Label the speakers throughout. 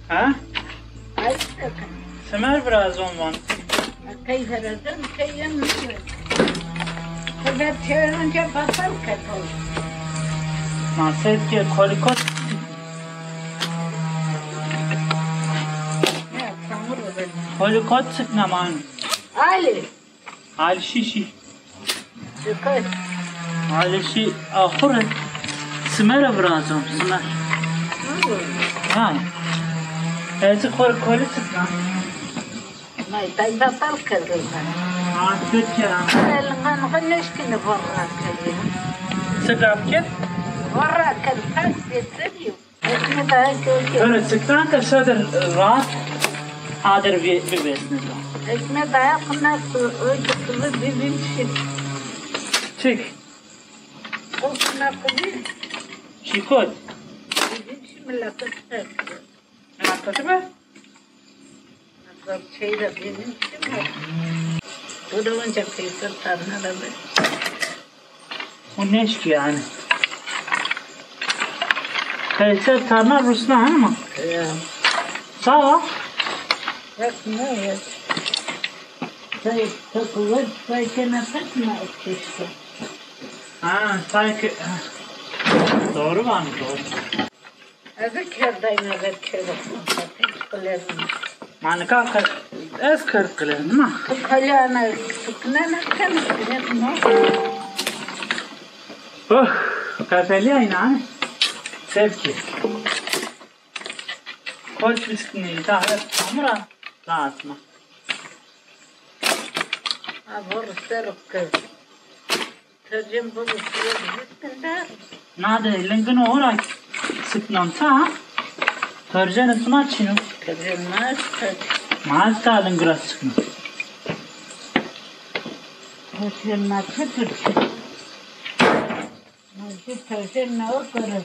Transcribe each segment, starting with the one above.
Speaker 1: Ha?
Speaker 2: Ay sakın.
Speaker 1: Semer biraz ondan.
Speaker 2: Kayı verirdim, kayı yanmıyor. Kadar çevirince batar kadar.
Speaker 1: Maset ki kolikot.
Speaker 2: Ne samur olur.
Speaker 1: Kolikot sıknaman.
Speaker 2: Ali.
Speaker 1: Ali şişi.
Speaker 2: Çıkar.
Speaker 1: Ali şi ahire. Semer biraz on. Semer. Ha. Ezi kolikot sıkna.
Speaker 2: May tay batar kadar.
Speaker 1: Artık ya.
Speaker 2: Elgan gneşkini varra kadar.
Speaker 1: Sıkap ki.
Speaker 2: Varra kadar getiriyor. Ekme daha kötü.
Speaker 1: Öyle sıktan da şöyle rahat. Adır bir besne.
Speaker 2: Ekme daha kınası öykütülü bir şey.
Speaker 1: Çık.
Speaker 2: O kınası bir
Speaker 1: Şikot.
Speaker 2: şey milletet.
Speaker 1: Ne yaptı be?
Speaker 2: Nasıl şeyde benim şey mi? Durunca kıyısır tarına da bir.
Speaker 1: O ne iş ki yani? Kayser tarna Rusna hanım.
Speaker 2: Ya.
Speaker 1: Sağ ol.
Speaker 2: Bak ne ya? Say takılır, say kenafet mi işte?
Speaker 1: Ha, sanki... Doğru var mı? Doğru.
Speaker 2: Azı kerdayım, azı kerdayım. Hiç kılarım.
Speaker 1: Manika ez kırkılı mı?
Speaker 2: Kalyana, sıkına kalmıştı, ne?
Speaker 1: Oh, kafeli aynen. Sevki. Koç biskini, tahret, hamura. Rahatma.
Speaker 2: Ha, boruslarık kız. Tırcım boruslarık biskinde.
Speaker 1: Nade, lingin olarak sıknan ta. Tırcanı sıma çinu.
Speaker 2: Tırcım maçtır.
Speaker 1: Mazda lingura sıknan.
Speaker 2: Tırcım maçı tırcım. Maçı tırcım ne o kırır.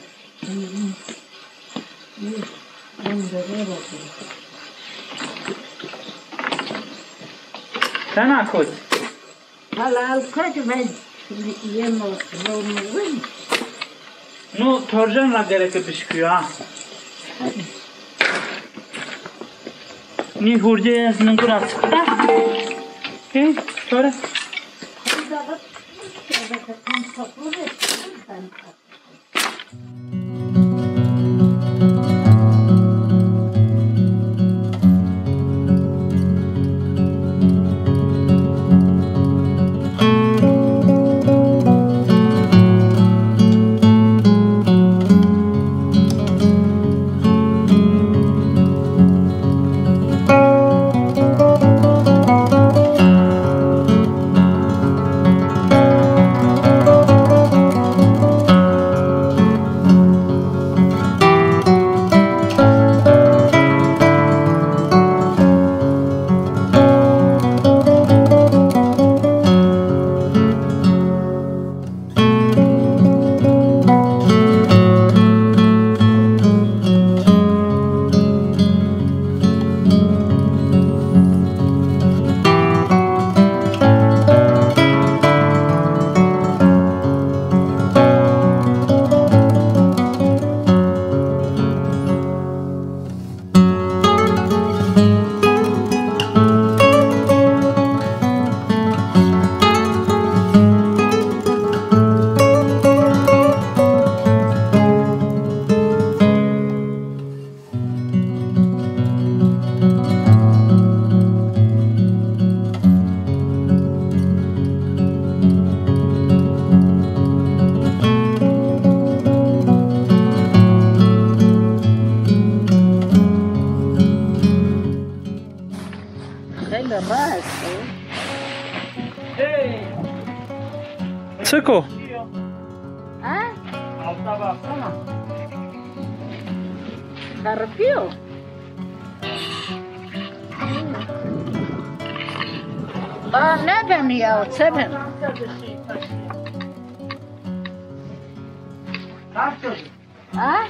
Speaker 1: Sen akut.
Speaker 2: Halal kaç ben yemem.
Speaker 1: Nu tırcanla gerek pişkiyor ha. Ni hurcaya lingura sıknan. Hey, sonra. Sık o.
Speaker 2: Ha?
Speaker 1: Alta baksana.
Speaker 2: Karpıyor. Aa neden ya senin? Ha?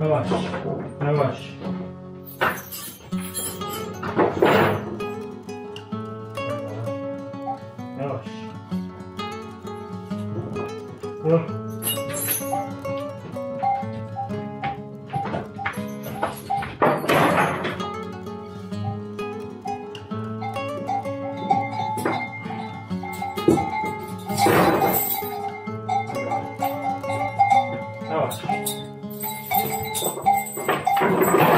Speaker 1: Yavaş. Yavaş. Yavaş. Dur. Yavaş.